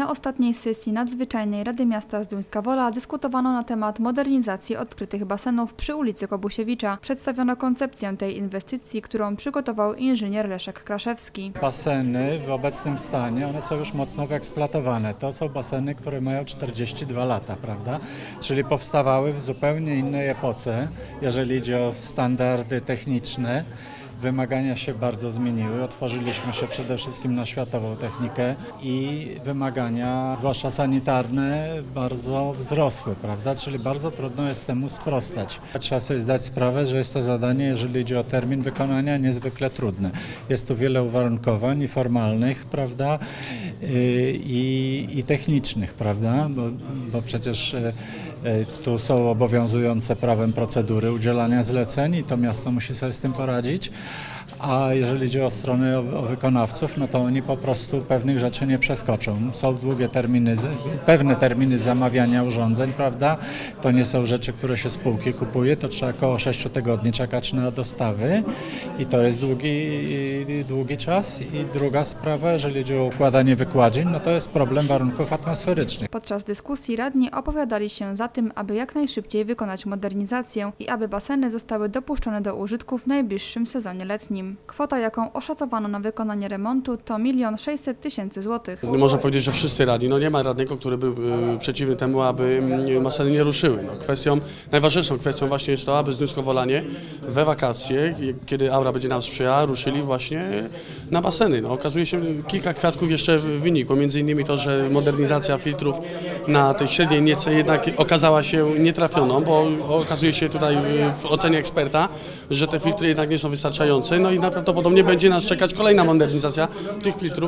Na ostatniej sesji nadzwyczajnej Rady Miasta Zduńska Wola dyskutowano na temat modernizacji odkrytych basenów przy ulicy Kobusiewicza. Przedstawiono koncepcję tej inwestycji, którą przygotował inżynier Leszek Kraszewski. Baseny w obecnym stanie, one są już mocno wyeksploatowane. To są baseny, które mają 42 lata, prawda? Czyli powstawały w zupełnie innej epoce, jeżeli idzie o standardy techniczne. Wymagania się bardzo zmieniły, otworzyliśmy się przede wszystkim na światową technikę i wymagania, zwłaszcza sanitarne, bardzo wzrosły, prawda? Czyli bardzo trudno jest temu sprostać. Trzeba sobie zdać sprawę, że jest to zadanie, jeżeli idzie o termin wykonania, niezwykle trudne. Jest tu wiele uwarunkowań i formalnych, prawda? I technicznych, prawda? Bo przecież tu są obowiązujące prawem procedury udzielania zleceń i to miasto musi sobie z tym poradzić. A jeżeli idzie o stronę o wykonawców, no to oni po prostu pewnych rzeczy nie przeskoczą. Są długie terminy, pewne terminy zamawiania urządzeń, prawda? To nie są rzeczy, które się spółki kupuje, to trzeba około 6 tygodni czekać na dostawy i to jest długi czas. I druga sprawa, jeżeli idzie o układanie wykładzin, no to jest problem warunków atmosferycznych. Podczas dyskusji radni opowiadali się za tym, aby jak najszybciej wykonać modernizację i aby baseny zostały dopuszczone do użytku w najbliższym sezonie letnim. Kwota, jaką oszacowano na wykonanie remontu, to 1 600 000 złotych. Można powiedzieć, że wszyscy radni, nie ma radnego, który był przeciwny temu, aby baseny nie ruszyły. Najważniejszą kwestią właśnie jest to, aby Zduńsko-Wolanie we wakacje, kiedy aura będzie nam sprzyjała, ruszyli właśnie na baseny. Okazuje się, kilka kwiatków jeszcze wynikło, między innymi to, że modernizacja filtrów na tej średniej niece jednak okazała się nietrafioną, bo okazuje się tutaj w ocenie eksperta, że te filtry jednak nie są wystarczające. I najprawdopodobniej będzie nas czekać kolejna modernizacja tych filtrów.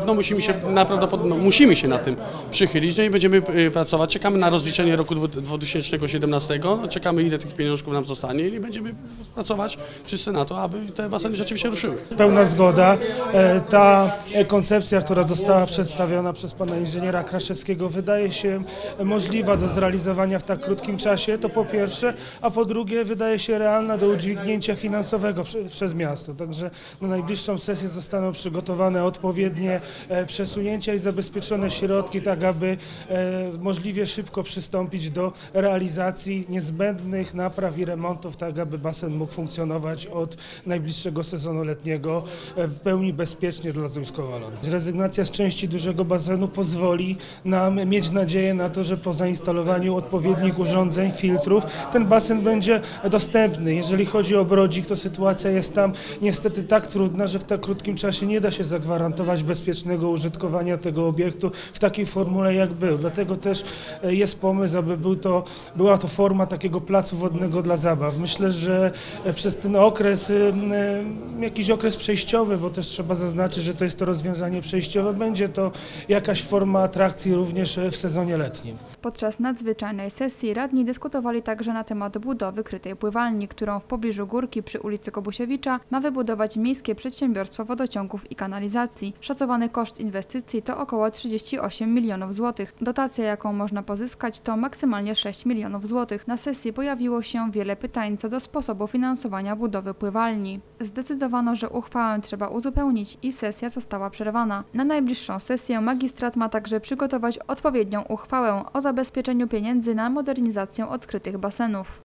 Musimy się nad tym przychylić, i będziemy pracować. Czekamy na rozliczenie roku 2017, czekamy, ile tych pieniążków nam zostanie i będziemy pracować wszyscy na to, aby te baseny rzeczywiście ruszyły. Pełna zgoda. Ta koncepcja, która została przedstawiona przez pana inżyniera Kraszewskiego, wydaje się możliwa do zrealizowania w tak krótkim czasie, to po pierwsze, a po drugie wydaje się realna do udźwignięcia finansowego przez miasto. Także na najbliższą sesję zostaną przygotowane odpowiednie przesunięcia i zabezpieczone środki, tak aby możliwie szybko przystąpić do realizacji niezbędnych napraw i remontów, tak aby basen mógł funkcjonować od najbliższego sezonu letniego w pełni bezpiecznie dla Zduńsko-Wola. Rezygnacja z części dużego basenu pozwoli nam mieć nadzieję na to, że po zainstalowaniu odpowiednich urządzeń, filtrów, ten basen będzie dostępny. Jeżeli chodzi o Brodzik, to sytuacja jest tam niestety tak trudna, że w tak krótkim czasie nie da się zagwarantować bezpiecznego użytkowania tego obiektu w takiej formule, jak był. Dlatego też jest pomysł, aby była to forma takiego placu wodnego dla zabaw. Myślę, że przez ten okres, jakiś okres przejściowy, bo też trzeba zaznaczyć, że to jest to rozwiązanie przejściowe, będzie to jakaś forma atrakcji również w sezonie letnim. Podczas nadzwyczajnej sesji radni dyskutowali także na temat budowy krytej pływalni, którą w pobliżu górki przy ulicy Kobusiewicza ma wybudować Miejskie Przedsiębiorstwo Wodociągów i Kanalizacji. Szacowany koszt inwestycji to około 38 milionów złotych. Dotacja, jaką można pozyskać, to maksymalnie 6 milionów złotych. Na sesji pojawiło się wiele pytań co do sposobu finansowania budowy pływalni. Zdecydowano, że uchwałę trzeba uzupełnić i sesja została przerwana. Na najbliższą sesję magistrat ma także przygotować odpowiednią uchwałę o zabezpieczeniu pieniędzy na modernizację odkrytych basenów.